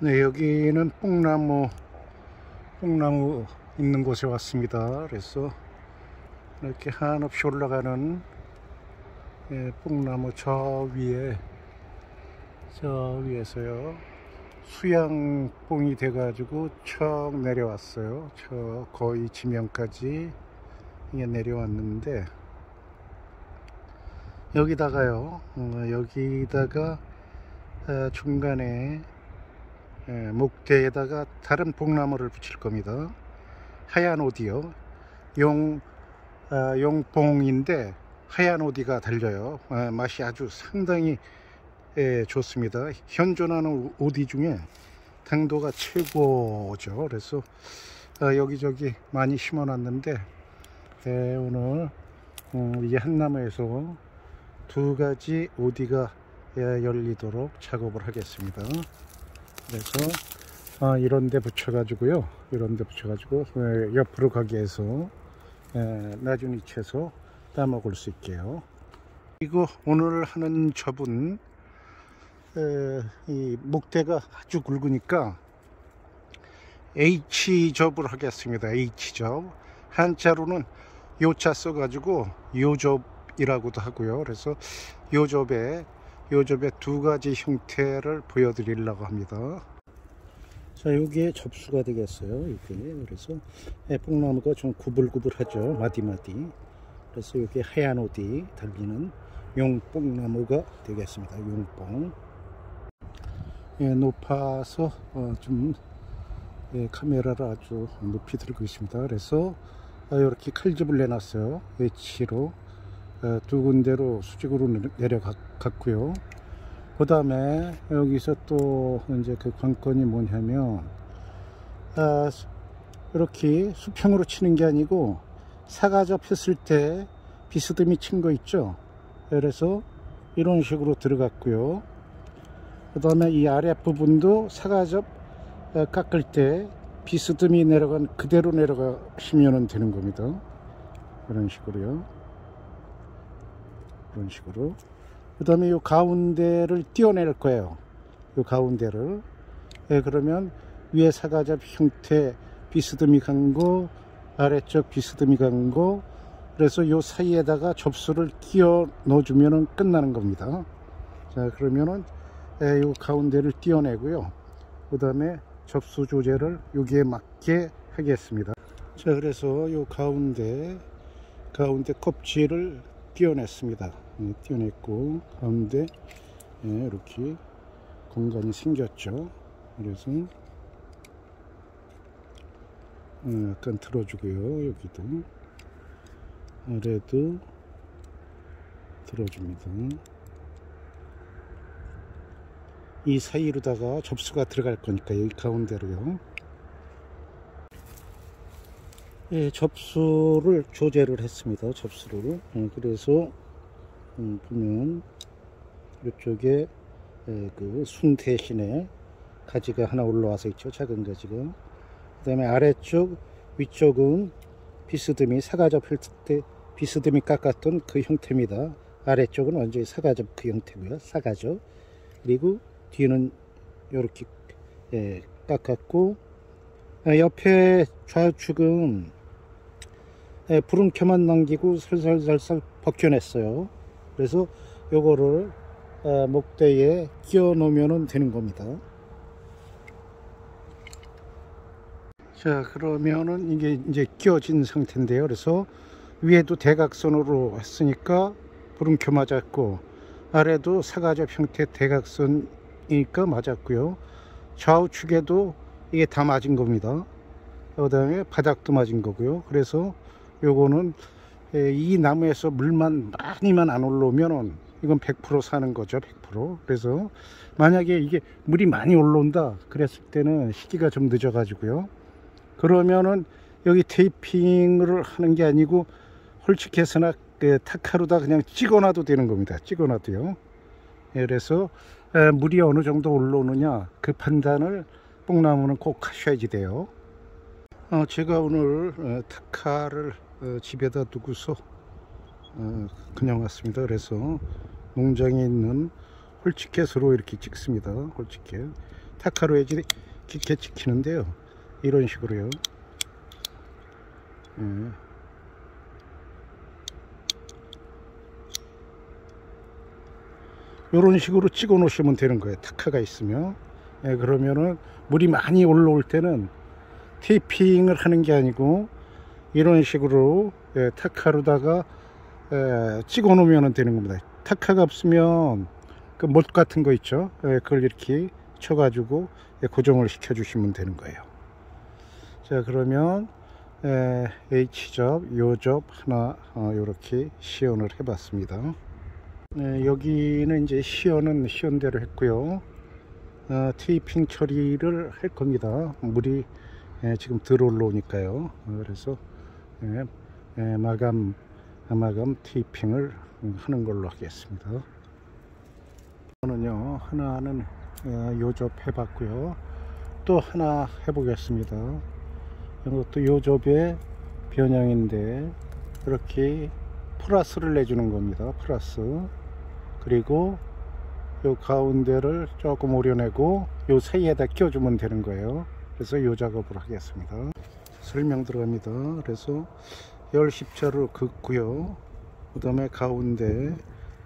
네, 여기는 뽕나무 있는 곳에 왔습니다. 그래서 이렇게 한없이 올라가는 뽕나무 저 위에서요 수양뽕이 돼가지고 척 내려왔어요. 저 거의 지면까지 이게 내려왔는데, 여기다가 중간에 목대에다가 다른 뽕나무를 붙일 겁니다. 하얀 오디요. 용뽕인데 하얀 오디가 달려요. 맛이 아주 상당히 좋습니다. 현존하는 오디 중에 당도가 최고죠. 그래서 여기저기 많이 심어 놨는데, 오늘 이 한 나무에서 두 가지 오디가 열리도록 작업을 하겠습니다. 그래서 이런 데 붙여가지고요, 옆으로 가게 해서 나중 위치에서 따먹을 수 있게요. 그리고 오늘 하는 접은 이 목대가 아주 굵으니까 H접을 하겠습니다. H접. 한자로는 요자 써가지고 요접이라고도 하고요. 그래서 요접의 두 가지 형태를 보여드리려고 합니다. 자, 여기에 접수가 되겠어요. 이게 그래서 뽕나무가 좀 구불구불하죠. 마디마디. 그래서 여기 하얀 오디 달리는 용뽕나무가 되겠습니다. 용뽕. 높아서 좀 카메라를 아주 높이 들고 있습니다. 그래서 이렇게 칼집을 내놨어요. H로 두 군데로 수직으로 내려갔고요. 그 다음에 여기서 또 이제 그 관건이 뭐냐면, 이렇게 수평으로 치는 게 아니고 사가접 했을 때 비스듬히 친 거 있죠. 그래서 이런 식으로 들어갔고요. 그 다음에 이 아랫부분도 사가접 깎을 때 비스듬히 내려간 그대로 내려가시면 되는 겁니다. 이런 식으로요. 이런 식으로. 그 다음에 이 가운데를 띄어낼 거예요. 이 가운데를. 그러면 위에 사가접 형태 비스듬히 간 거, 아래쪽 비스듬히 간 거, 그래서 이 사이에다가 접수를 끼워 넣어주면 끝나는 겁니다. 자, 그러면은 이 가운데를 띄어내고요. 그 다음에 접수 조제를 여기에 맞게 하겠습니다. 자, 그래서 이 가운데 껍질을 띄어냈습니다. 띄어냈고 가운데 이렇게 공간이 생겼죠. 그래서 약간 들어주고요. 여기도 아래도 들어줍니다. 이 사이로다가 접수가 들어갈 거니까 여기 가운데로요. 접수를 조제를 했습니다. 접수를. 그래서 보면 이쪽에 그 순 대신에 가지가 하나 올라와서 있죠. 작은 가지가. 그 다음에 아래쪽 위쪽은 비스듬히 사가접 할 때 비스듬히 깎았던 그 형태입니다. 아래쪽은 완전히 사가접 그 형태고요. 사가접. 그리고 뒤는 이렇게 깎았고, 옆에 좌우측은 부름켜만 남기고 살살 벗겨냈어요. 그래서 요거를 목대에 끼워 놓으면 되는 겁니다. 자, 그러면은 이게 이제 끼워진 상태인데요. 그래서 위에도 대각선으로 했으니까 부름켜 맞았고, 아래도 사가접 형태 대각선이니까 맞았고요. 좌우측에도 이게 다 맞은 겁니다. 그 다음에 바닥도 맞은 거고요. 그래서 요거는 이 나무에서 물만 많이만 안 올라오면은 이건 100% 사는 거죠. 100%. 그래서 만약에 이게 물이 많이 올라온다 그랬을 때는 시기가 좀 늦어 가지고요. 그러면은 여기 테이핑을 하는 게 아니고 홀쭉해서나 타카로다 그냥 찍어놔도 되는 겁니다. 찍어놔도요. 그래서 물이 어느 정도 올라오느냐 그 판단을 뽕나무는 꼭 하셔야지 돼요. 제가 오늘 타카를 집에다 두고서 그냥 왔습니다. 그래서 농장에 있는 홀치켓으로 이렇게 찍습니다. 홀치켓. 타카로 해지 깊게 찍히는데요. 이런 식으로요. 이런 식으로 찍어 놓으시면 되는 거예요. 타카가 있으면. 그러면은 물이 많이 올라올 때는 테이핑을 하는 게 아니고 이런 식으로 타카로다가 찍어 놓으면 되는 겁니다. 타카가 없으면 그 못 같은 거 있죠. 그걸 이렇게 쳐 가지고 고정을 시켜 주시면 되는 거예요. 자, 그러면 H접, 요접 하나 이렇게 시연을 해 봤습니다. 여기는 이제 시연은 대로 했고요. 테이핑 처리를 할 겁니다. 물이 지금 덜 올라오니까요. 그래서 마감 테이핑을 하는 걸로 하겠습니다. 저는요, 하나는 요접 해봤고요. 또 하나 해보겠습니다. 이것도 요접의 변형인데 이렇게 플러스를 내주는 겁니다. 플러스. 그리고 요 가운데를 조금 오려내고 요 사이에다 껴주면 되는 거예요. 그래서 요 작업을 하겠습니다. 설명 들어갑니다. 그래서 열 십자로 긋고요. 그 다음에 가운데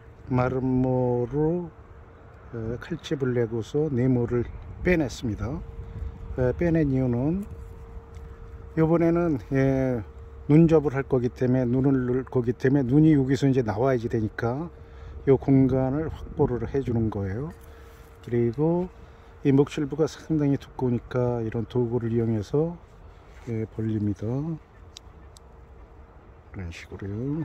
마름모로 칼집을 내고서 네모를 빼냈습니다. 빼낸 이유는 이번에는 눈접을 할 거기 때문에 눈을 넣을 거기 때문에 눈이 여기서 이제 나와야지 되니까 이 공간을 확보를 해 주는 거예요. 그리고 이 목실부가 상당히 두꺼우니까 이런 도구를 이용해서 벌립니다. 이런 식으로요.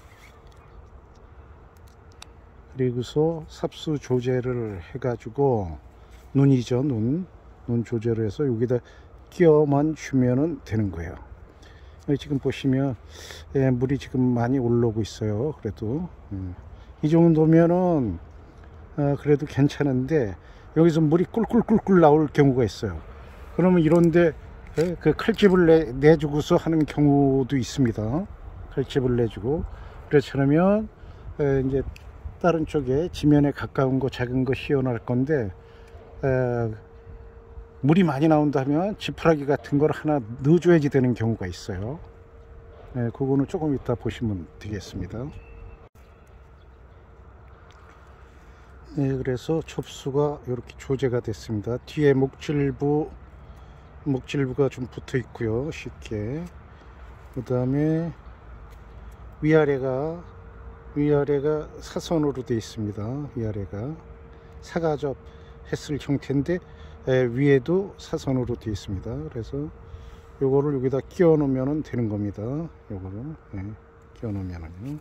그리고서 삽수 조제를 해 가지고 눈이죠. 눈 조제를 해서 여기다 끼워만 주면은 되는 거예요. 지금 보시면 물이 지금 많이 올라오고 있어요. 그래도 이 정도면은 그래도 괜찮은데 여기서 물이 꿀꿀꿀꿀 나올 경우가 있어요. 그러면 이런데 그 칼집을 내주고서 하는 경우도 있습니다. 칼집을 내주고. 그렇잖아면 이제 다른 쪽에 지면에 가까운 거 작은 거 시연할 건데 물이 많이 나온다면 지푸라기 같은 걸 하나 넣어줘야지 되는 경우가 있어요. 그거는 조금 이따 보시면 되겠습니다. 그래서 접수가 이렇게 조제가 됐습니다. 뒤에 목질부가 좀 붙어 있고요. 쉽게. 그 다음에 위아래가 사선으로 되어 있습니다. 위아래가 사가접 했을 형태인데 위에도 사선으로 되어 있습니다. 그래서 요거를 여기다 끼워 놓으면 되는 겁니다. 요거를 끼워 놓으면은요.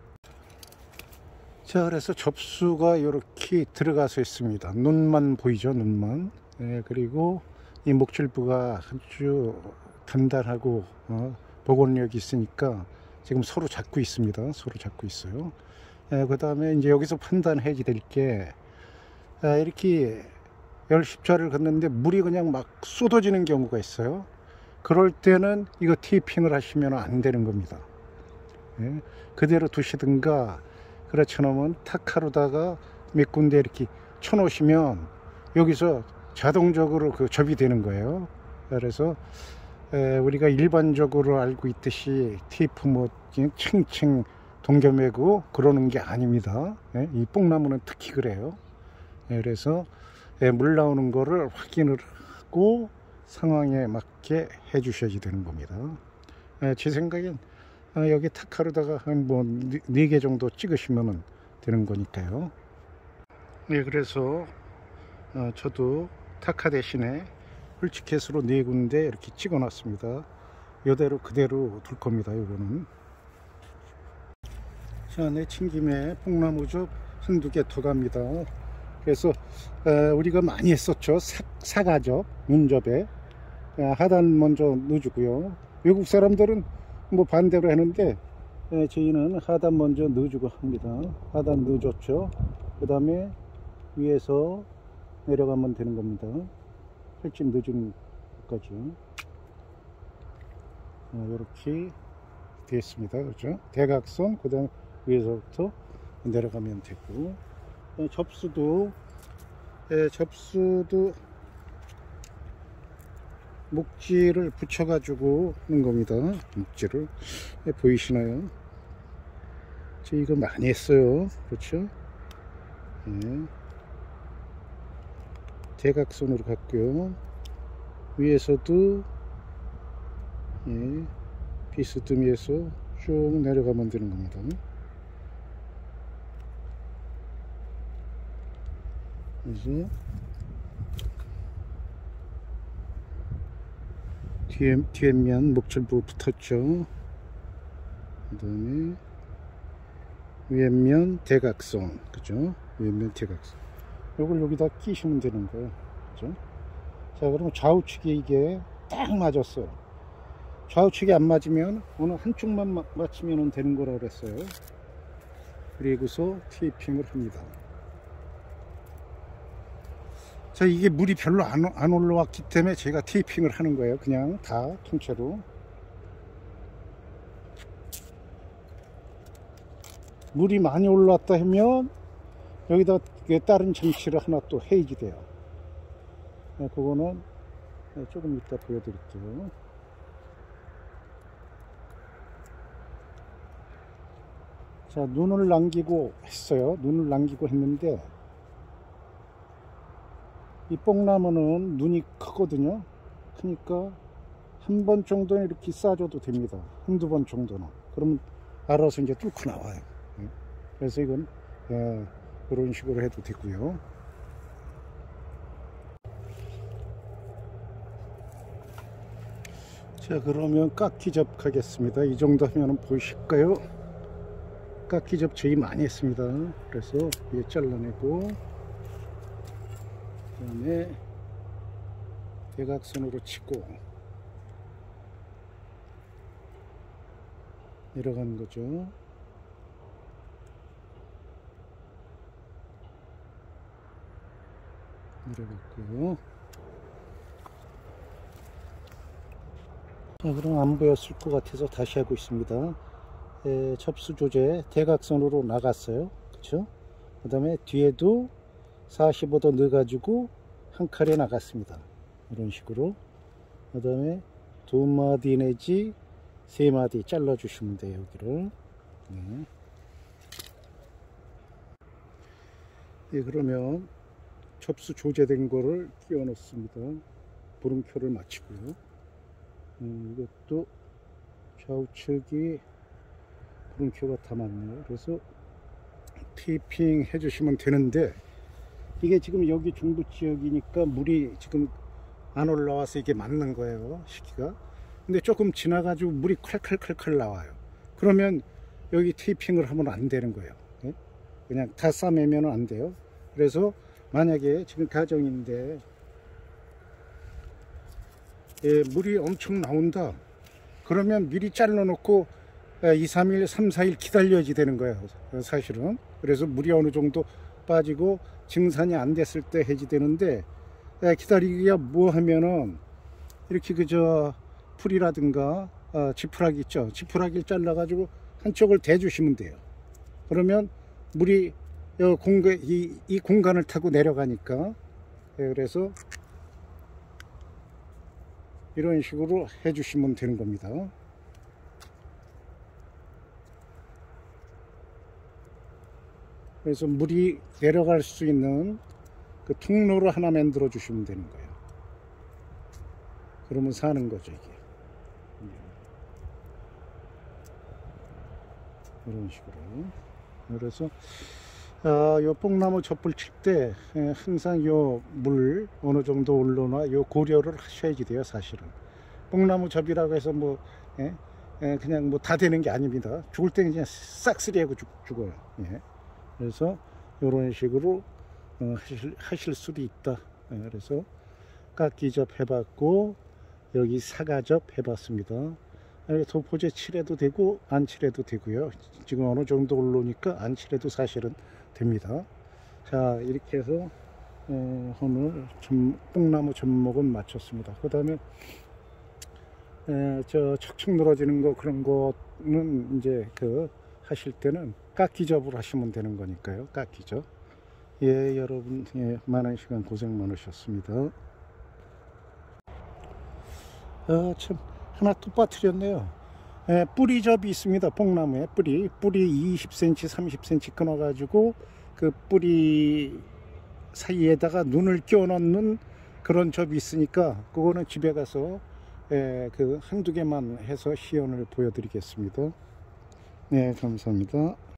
자, 그래서 접수가 이렇게 들어가서 있습니다. 눈만 보이죠. 눈만. 그리고 이 목줄부가 아주 단단하고 복원력이 있으니까 지금 서로 잡고 있습니다. 서로 잡고 있어요. 그 다음에 이제 여기서 판단해야 될 게 이렇게 열 십자를 걷는데 물이 그냥 막 쏟아지는 경우가 있어요. 그럴 때는 이거 테이핑을 하시면 안 되는 겁니다. 그대로 두시든가 그렇지 않으면 타카로다가 몇 군데 이렇게 쳐 놓으시면 여기서 자동적으로 그 접이 되는 거예요. 그래서 우리가 일반적으로 알고 있듯이 테이프 뭐 층층 동겨매고 그러는 게 아닙니다. 이 뽕나무는 특히 그래요. 그래서 물 나오는 거를 확인을 하고 상황에 맞게 해 주셔야지 되는 겁니다. 제 생각엔 여기 타카로다가 한 뭐 4개 정도 찍으시면 되는 거니까요. 그래서 저도 타카 대신에 홀치켓으로 4군데 이렇게 찍어 놨습니다. 이대로 그대로 둘 겁니다. 이거는. 자, 내친 김에 뽕나무접 한두 개 더 갑니다. 그래서 우리가 많이 했었죠. 사가접, 눈접에 하단 먼저 넣어주고요. 외국 사람들은 뭐 반대로 했는데 저희는 하단 먼저 넣어주고 합니다. 하단 넣어줬죠. 그 다음에 위에서 내려가면 되는 겁니다. 펼침 넣어주는 것까지 이렇게 되었습니다. 그렇죠? 대각선, 그 다음 위에서부터 내려가면 되고, 접수도 목지를 붙여 가지고 하는 겁니다. 목지를 보이시나요? 저 이거 많이 했어요. 그렇죠? 예. 대각선으로 갔고요. 위에서도 예, 비스듬히해서 쭉 내려가면 되는 겁니다. 그래서 뒤에면 목줄부 붙었죠. 그 다음에 위에면 대각선, 그죠? 위에면 대각선. 요걸 여기다 끼시면 되는 거예요. 그죠? 자, 그럼 좌우측이 이게 딱 맞았어요. 좌우측이 안 맞으면 어느 한쪽만 맞추면 되는 거라 그랬어요. 그리고서 테이핑을 합니다. 자, 이게 물이 별로 안 올라왔기 때문에 제가 테이핑을 하는 거예요. 그냥 다 통째로. 물이 많이 올라왔다 하면 여기다 다른 장치를 하나 또 해야지 돼요. 그거는 조금 이따 보여드릴게요. 자, 눈을 남기고 했어요. 눈을 남기고 했는데 이 뽕나무는 눈이 크거든요. 그러니까 한 번 정도는 이렇게 싸줘도 됩니다. 한두 번 정도는. 그러면 알아서 이제 뚫고 나와요. 그래서 이건 이런 식으로 해도 되고요. 자, 그러면 깎기접 하겠습니다. 이 정도 하면 보이실까요? 깎기접 저희 많이 했습니다. 그래서 이게 잘라내고 그 다음에 대각선으로 치고 내려가는 거죠. 내려갔고요. 자, 그럼 안 보였을 것 같아서 다시 하고 있습니다. 접수 조제 대각선으로 나갔어요. 그쵸? 그 다음에 뒤에도 45도 넣어 가지고 한 칼에 나갔습니다. 이런 식으로. 그 다음에 두 마디 내지 세 마디 잘라 주시면 돼요. 여기를. 네. 예, 그러면 접수 조제된 거를 끼워 넣습니다. 물음표를 맞추고요. 이것도 좌우측이 물음표가 다 맞네요. 그래서 테이핑 해주시면 되는데 이게 지금 여기 중부 지역이니까 물이 지금 안 올라와서 이게 맞는 거예요. 시기가. 근데 조금 지나가지고 물이 콸콸콸콸 나와요. 그러면 여기 테이핑을 하면 안 되는 거예요. 그냥 다 싸매면 안 돼요. 그래서 만약에 지금 가정인데 물이 엄청 나온다. 그러면 미리 잘라 놓고 2, 3일, 3, 4일 기다려야지 되는 거예요. 사실은. 그래서 물이 어느 정도 빠지고 증산이 안 됐을 때 해지 되는데 기다리기가 뭐 하면은 이렇게 그저 풀이라든가 지푸라기 있죠. 지푸라기를 잘라 가지고 한쪽을 대주시면 돼요. 그러면 물이 이 공간을 타고 내려가니까 그래서 이런 식으로 해주시면 되는 겁니다. 그래서 물이 내려갈 수 있는 그 통로를 하나 만들어 주시면 되는 거예요. 그러면 사는 거죠, 이게. 이런 식으로. 그래서 요 뽕나무 접을 칠 때 항상 요 물 어느 정도 올라오나 요 고려를 하셔야지 돼요. 사실은 뽕나무 접이라고 해서 뭐 그냥 뭐 다 되는 게 아닙니다. 죽을 때는 그냥 싹쓸이하고 죽어요. 그래서 이런 식으로 하실 수도 있다. 그래서 깎기접 해봤고 여기 사가접 해봤습니다. 도포제 칠해도 되고 안 칠해도 되고요. 지금 어느 정도 올라오니까 안 칠해도 사실은 됩니다. 자, 이렇게 해서 오늘 뽕나무 접목은 마쳤습니다. 그 다음에 저 척척 늘어지는 거 그런 거는 이제 하실 때는 깎기접을 하시면 되는 거니까요. 깎기접. 예, 여러분 많은 시간 고생 많으셨습니다. 참 하나 또 빠뜨렸네요. 뿌리접이 있습니다. 뽕나무에 뿌리 20cm 30cm 끊어 가지고 그 뿌리 사이에다가 눈을 끼워 넣는 그런 접이 있으니까 그거는 집에 가서 그 한두 개만 해서 시연을 보여 드리겠습니다. 네, 감사합니다.